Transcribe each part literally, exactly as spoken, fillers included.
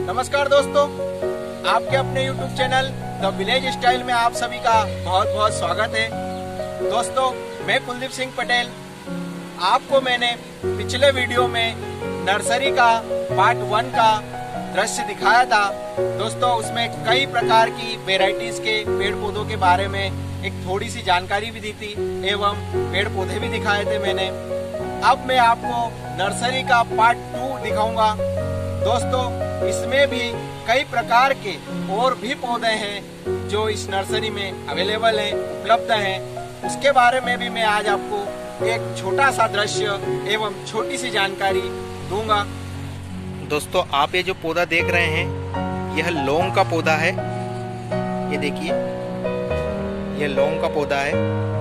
नमस्कार दोस्तों, आपके अपने YouTube channel the village style में आप सभी का बहुत बहुत स्वागत है। दोस्तों, मैं कुलदीप सिंह पटेल। आपको मैंने पिछले वीडियो में नर्सरी का पार्ट वन का दृश्य दिखाया था। दोस्तों, उसमें कई प्रकार की वेराइटीज के पेड़ पौधों के बारे में एक थोड़ी सी जानकारी भी दी थी एवं पेड़ पौधे भी दिखाए थे मैंने। अब मैं आपको नर्सरी का पार्ट टू दिखाऊंगा। दोस्तों, इसमें भी कई प्रकार के और भी पौधे हैं जो इस नर्सरी में अवेलेबल हैं, उपलब्ध हैं। उसके बारे में भी मैं आज आपको एक छोटा सा दृश्य एवं छोटी सी जानकारी दूंगा। दोस्तों, आप ये जो पौधा देख रहे हैं, यह लौंग का पौधा है। ये देखिए, यह लौंग का पौधा है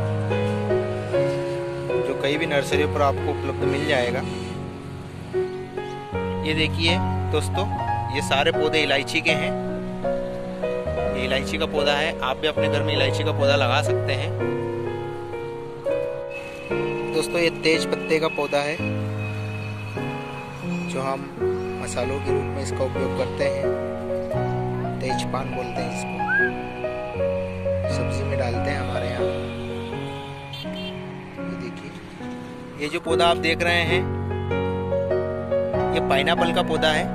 जो कई भी नर्सरी पर आपको उपलब्ध मिल जाएगा। ये देखिए दोस्तों, ये सारे पौधे इलायची के हैं। ये इलायची का पौधा है। आप भी अपने घर में इलायची का पौधा लगा सकते हैं। दोस्तों, ये तेज पत्ते का पौधा है जो हम मसालों के रूप में इसका उपयोग करते हैं। तेज पान बोलते हैं इसको, सब्जी में डालते हैं हमारे यहाँ। ये देखिए, ये जो पौधा आप देख रहे हैं, ये पाइनएप्पल का पौधा है।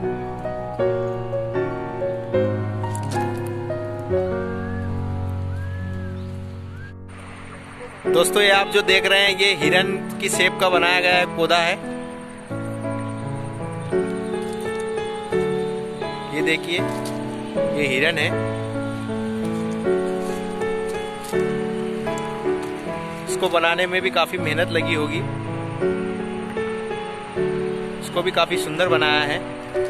दोस्तों, ये आप जो देख रहे हैं, ये हिरन की शेप का बनाया गया एक पौधा है। ये देखिए, ये हिरन है। इसको बनाने में भी काफी मेहनत लगी होगी। इसको भी काफी सुंदर बनाया है।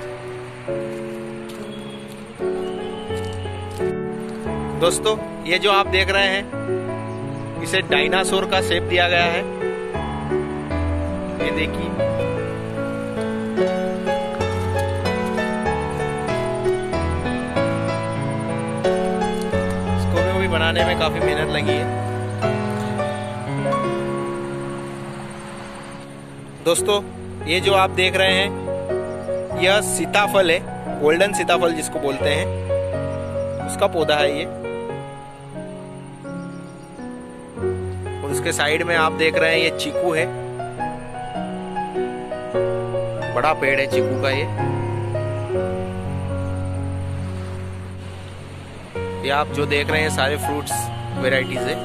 दोस्तों, ये जो आप देख रहे हैं, इसे डायनासोर का शेप दिया गया है। ये देखिए, इसको भी बनाने में काफी मेहनत लगी है। दोस्तों, ये जो आप देख रहे हैं, यह सीताफल है, गोल्डन सीताफल जिसको बोलते हैं, उसका पौधा है ये। और उसके साइड में आप देख रहे हैं, ये चीकू है। बड़ा पेड़ है चीकू का ये। ये आप जो देख रहे हैं, सारे फ्रूट्स वेराइटीज है।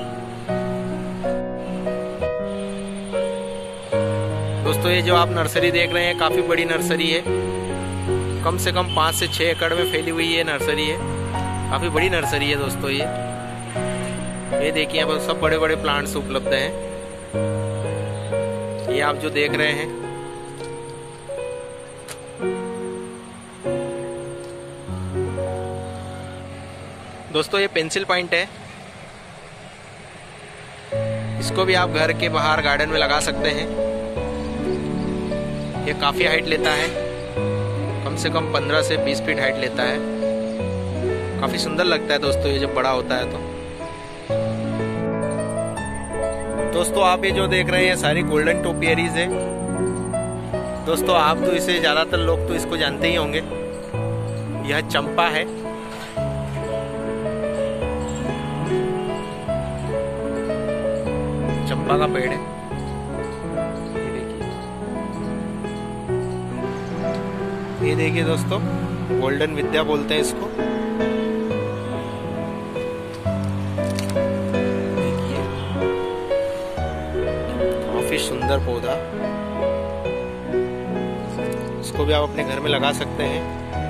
दोस्तों, ये जो आप नर्सरी देख रहे हैं, काफी बड़ी नर्सरी है। कम से कम पाँच से छह एकड़ में फैली हुई ये नर्सरी है। काफी बड़ी नर्सरी है दोस्तों ये। ये देखिए, यहाँ पर सब बड़े बड़े प्लांट्स उपलब्ध हैं। ये आप जो देख रहे हैं, दोस्तों, ये पेंसिल पॉइंट है। इसको भी आप घर के बाहर गार्डन में लगा सकते हैं। ये काफी हाइट लेता है, कम से कम पंद्रह से बीस फीट हाइट लेता है। काफी सुंदर लगता है दोस्तों ये जब बड़ा होता है तो। दोस्तों, आप ये जो देख रहे हैं, सारी गोल्डन टोपियरीज है। दोस्तों, आप तो इसे ज्यादातर लोग तो इसको जानते ही होंगे। यह चंपा है। चंपा का पेड़ है। ये देखिए दोस्तों, गोल्डन विद्या बोलते हैं इसको। देखिए, काफी सुंदर पौधा। इसको भी आप अपने घर में लगा सकते हैं।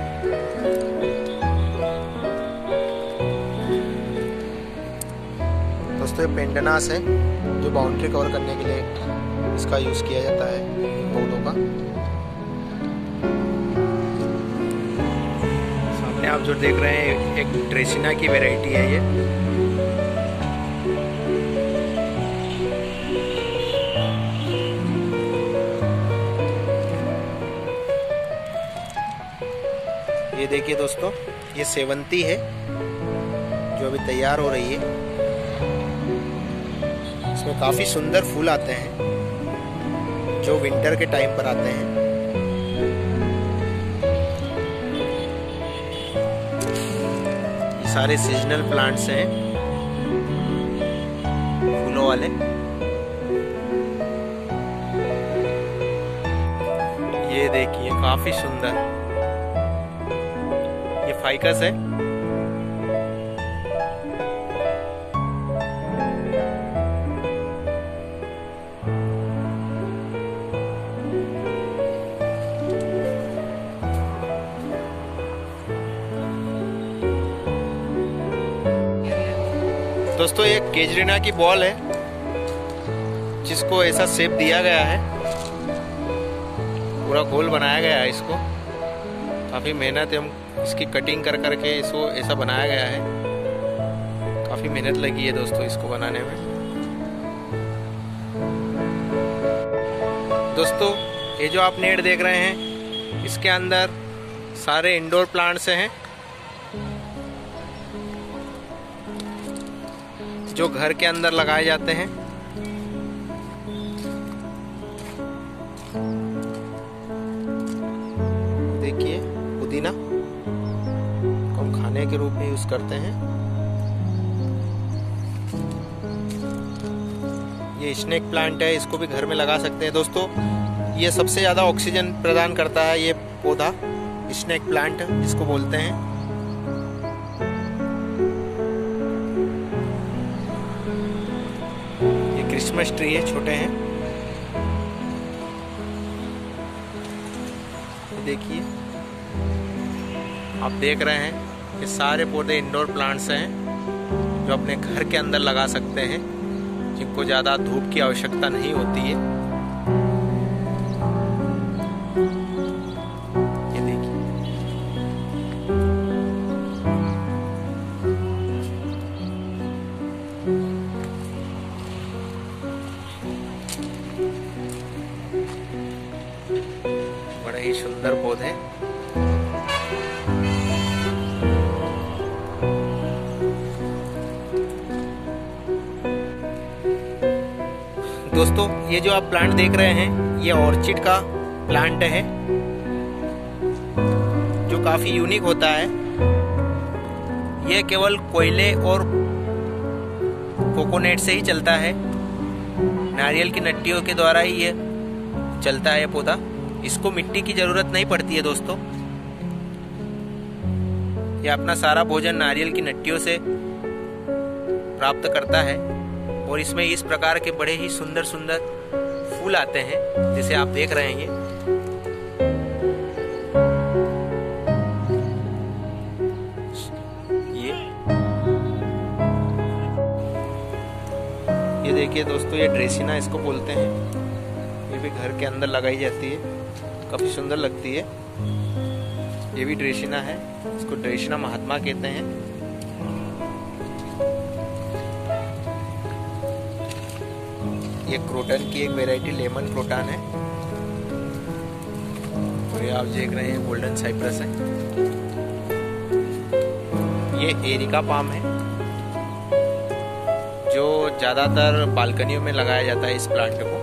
दोस्तों, ये पेंडनास है जो बाउंड्री कवर करने के लिए इसका यूज किया जाता है, पौधों का। आप जो देख रहे हैं, एक ड्रेसिना की वैरायटी है ये। ये देखिए दोस्तों, ये सेवंती है जो अभी तैयार हो रही है। इसमें काफी सुंदर फूल आते हैं जो विंटर के टाइम पर आते हैं। सारे सीजनल प्लांट्स हैं फूलों वाले। ये देखिए काफी सुंदर, ये फाइकस है। दोस्तों ये केजरीना की बॉल है जिसको ऐसा शेप दिया गया है, पूरा गोल बनाया गया है इसको। काफ़ी मेहनत है, हम इसकी कटिंग कर करके इसको ऐसा बनाया गया है। काफ़ी मेहनत लगी है दोस्तों इसको बनाने में। दोस्तों ये जो आप नेट देख रहे हैं इसके अंदर सारे इंडोर प्लांट्स हैं जो घर के अंदर लगाए जाते हैं। देखिए पुदीना को हम खाने के रूप में यूज करते हैं। ये स्नेक प्लांट है, इसको भी घर में लगा सकते हैं। दोस्तों ये सबसे ज्यादा ऑक्सीजन प्रदान करता है ये पौधा, स्नेक प्लांट जिसको बोलते हैं। क्रिसमस ट्री है, छोटे हैं। देखिए आप देख रहे हैं ये सारे पौधे इंडोर प्लांट्स हैं जो अपने घर के अंदर लगा सकते हैं, जिनको ज्यादा धूप की आवश्यकता नहीं होती है। ये देखिए बड़े ही सुंदर पौधे। दोस्तों ये जो आप प्लांट देख रहे हैं ये ऑर्चिड का प्लांट है जो काफी यूनिक होता है। ये केवल कोयले और कोकोनट से ही चलता है, नारियल की नट्टियों के द्वारा ही ये चलता है ये पौधा। इसको मिट्टी की जरूरत नहीं पड़ती है दोस्तों, ये अपना सारा भोजन नारियल की नट्टियों से प्राप्त करता है। और इसमें इस प्रकार के बड़े ही सुंदर सुंदर फूल आते हैं जिसे आप देख रहे हैं। ये ये ये देखिए दोस्तों, ये ड्रेसिना इसको बोलते हैं। ये भी घर के अंदर लगाई जाती है, काफी सुंदर लगती है। ये भी ड्रेसिना है, इसको ड्रेसिना महात्मा कहते हैं। ये क्रोटन की एक वैरायटी लेमन क्रोटन है। और ये आप देख रहे हैं गोल्डन साइप्रस है। ये एरिका पाम है जो ज्यादातर बालकनियों में लगाया जाता है इस प्लांट को।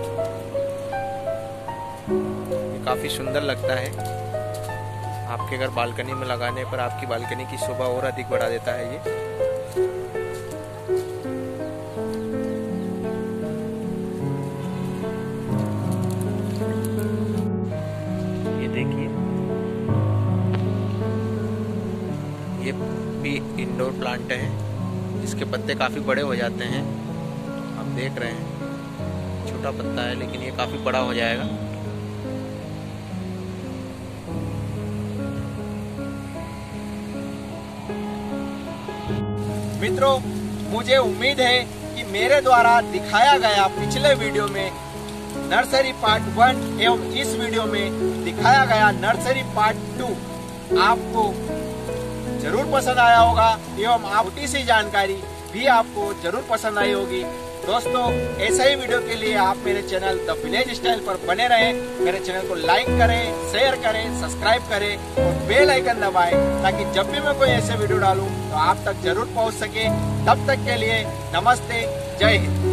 ये काफी सुंदर लगता है, आपके अगर बालकनी में लगाने पर आपकी बालकनी की शोभा और अधिक बढ़ा देता है। ये देखिए ये भी इंडोर प्लांट है, इसके पत्ते काफी बड़े हो जाते हैं। आप देख रहे हैं छोटा पत्ता है लेकिन ये काफी बड़ा हो जाएगा। मित्रों मुझे उम्मीद है कि मेरे द्वारा दिखाया गया पिछले वीडियो में नर्सरी पार्ट वन एवं इस वीडियो में दिखाया गया नर्सरी पार्ट टू आपको जरूर पसंद आया होगा एवं छोटी सी जानकारी भी आपको जरूर पसंद आई होगी। दोस्तों ऐसे ही वीडियो के लिए आप मेरे चैनल द विलेज स्टाइल पर बने रहें। मेरे चैनल को लाइक करें, शेयर करें, सब्सक्राइब करें और बेल आइकन दबाएं ताकि जब भी मैं कोई ऐसे वीडियो डालूं तो आप तक जरूर पहुंच सके। तब तक के लिए नमस्ते, जय हिंद।